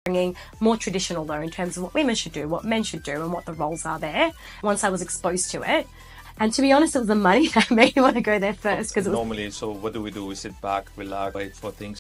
bringing more traditional though in terms of what women should do, what men should do, and what the roles are there. Once I was exposed to it, and to be honest, it was the money that made me want to go there first. Because normally, so what do? We sit back, relax, wait for things